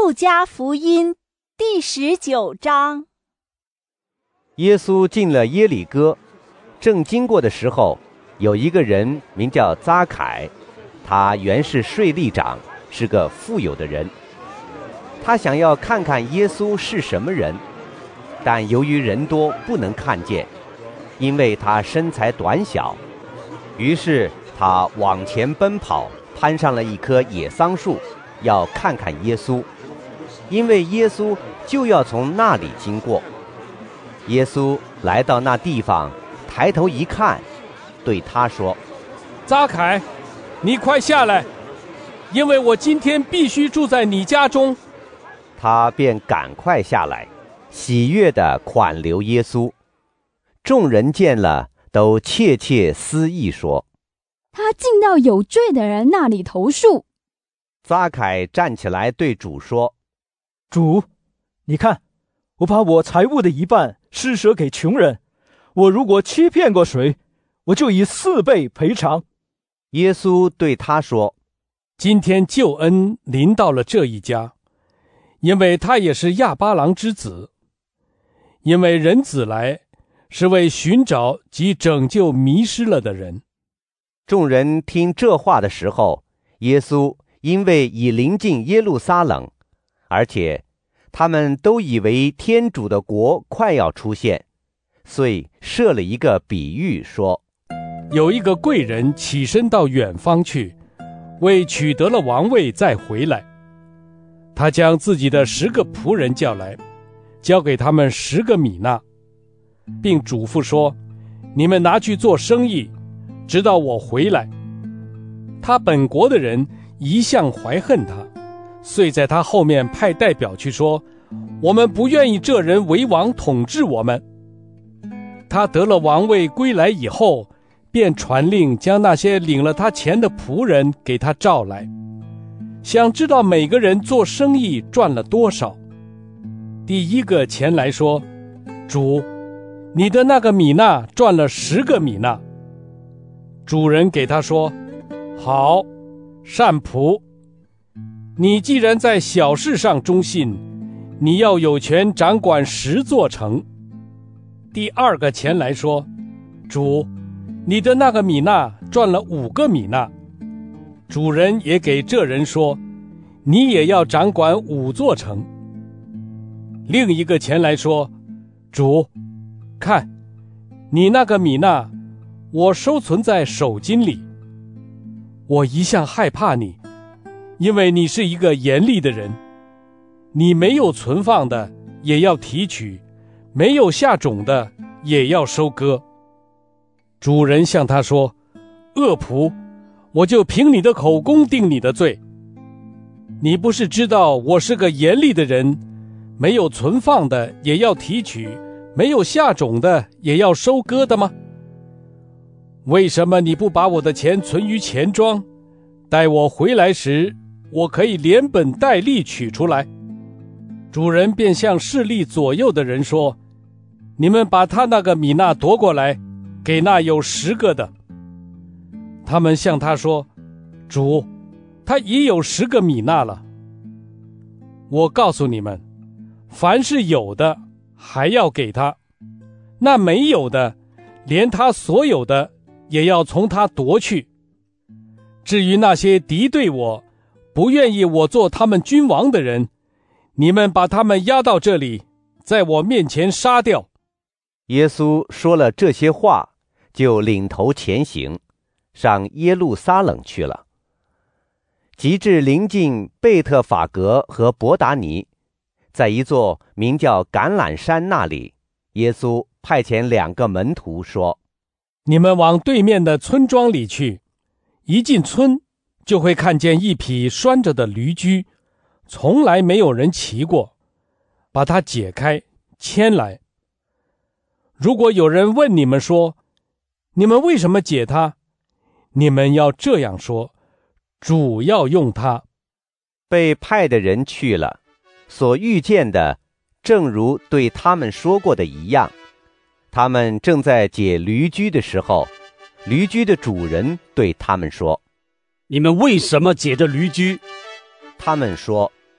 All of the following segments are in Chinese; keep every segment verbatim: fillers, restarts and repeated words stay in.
路加福音第十九章。 耶稣进了耶里哥，正经过的时候，有一个人名叫匝凯，他原是税吏长，是个富有的人。他想要看看耶稣是什么人，但由于人多不能看见，因为他身材短小，于是他往前奔跑，攀上了一棵野桑树，要看看耶稣，因为耶稣就要从那里经过。耶稣来到那地方，抬头一看，对他说： 匝凯，你快下来，因为我今天必须住在你家中。 他便赶快下来，喜悦地款留耶稣。众人见了，都窃窃私议说： 他进到有罪的人那里投诉。 匝凯站起来对主说： 主，你看，我把我财物的一半施舍给穷人，我如果欺骗过谁，我就以四倍赔偿。 耶稣对他说： 今天救恩临到了这一家，因为他也是亚巴郎之子。因为人子来，是为寻找及拯救迷失了的人。 众人听这话的时候，耶稣因为已临近耶路撒冷，而且他们都以为天主的国快要出现，遂设了一个比喻说： 有一个贵人起身到远方去，为取得了王位再回来。他将自己的十个仆人叫来，交给他们十个米纳，并嘱咐说：你们拿去做生意，直到我回来。他本国的人一向怀恨他，遂在他后面派代表去说：我们不愿意这人为王统治我们。他得了王位归来以后，便传令将那些领了他钱的仆人给他召来，想知道每个人做生意赚了多少。第一个前来说：主，你的那个米纳赚了十个米纳。主人给他说：好，善仆，你既然在小事上忠信，你要有权掌管十座城。第二个前来说：主，你的那个米纳赚了五个米纳。主人也给这人说：你也要掌管五座城。另一个前来说：主，看，你那个米纳，我收存在手巾里。我一向害怕你，因为你是一个严厉的人，你没有存放的也要提取，没有下种的也要收割。主人向他说：恶仆，我就凭你的口供定你的罪。你不是知道我是个严厉的人，没有存放的也要提取，没有下种的也要收割的吗？为什么你不把我的钱存于钱庄，待我回来时，我可以连本带利取出来？主人便向势力左右的人说：你们把他那个米纳夺过来，给那有十个的。他们向他说：主，他已有十个米纳了。我告诉你们，凡是有的还要给他，那没有的，连他所有的也要从他夺去。至于那些敌对我，不愿意我做他们君王的人，你们把他们押到这里，在我面前杀掉。 耶稣说了这些话，就领头前行，上耶路撒冷去了。及至临近贝特法格和伯达尼，在一座名叫橄榄山那里，耶稣派遣两个门徒说： 你们往对面的村庄里去，一进村就会看见一匹拴着的驴驹，从来没有人骑过，把它解开牵来。如果有人问你们说：你们为什么解它？你们要这样说：主要用它。 被派的人去了，所遇见的正如对他们说过的一样。他们正在解驴驹的时候，驴驹的主人对他们说： 你们为什么解着驴驹？ 他们说：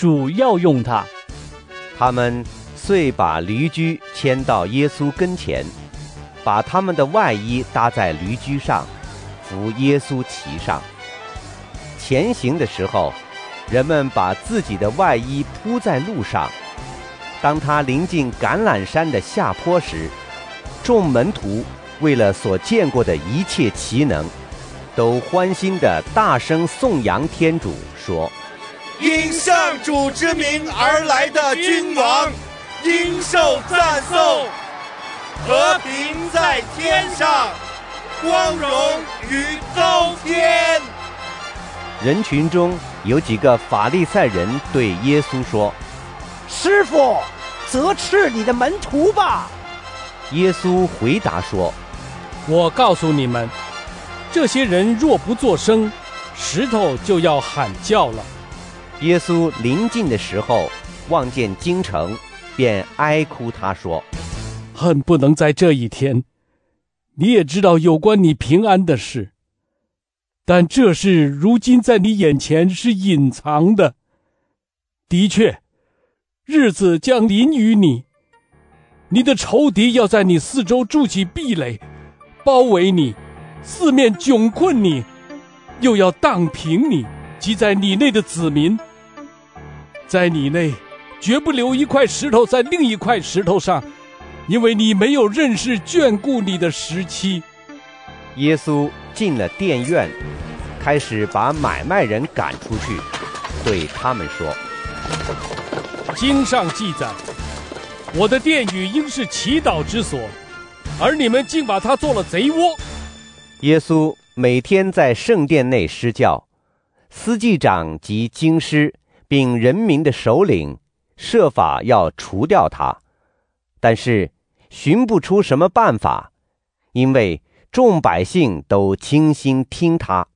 主要用他。 他们遂把驴驹牵到耶稣跟前，把他们的外衣搭在驴驹上，扶耶稣骑上。前行的时候，人们把自己的外衣铺在路上。当他临近橄榄山的下坡时，众门徒为了所见过的一切奇能，都欢欣地大声颂扬天主，说： 因上主之名而来的君王，应受赞颂。和平在天上，光荣于高天。 人群中有几个法利赛人对耶稣说： 师傅，责斥你的门徒吧。 耶稣回答说： 我告诉你们，这些人若不作声，石头就要喊叫了。 耶稣临近的时候，望见京城，便哀哭他说： 恨不能在这一天，你也知道有关你平安的事，但这事如今在你眼前是隐藏的。的确，日子将临于你，你的仇敌要在你四周筑起壁垒，包围你，四面窘困你，又要荡平你及在你内的子民。在你内绝不留一块石头在另一块石头上，因为你没有认识眷顾你的时期。 耶稣进了殿院，开始把买卖人赶出去，对他们说： 经上记载，我的殿宇应是祈祷之所，而你们竟把它做了贼窝。 耶稣每天在圣殿内施教，司祭长及经师并人民的首领设法要除掉他，但是寻不出什么办法，因为众百姓都倾心听他。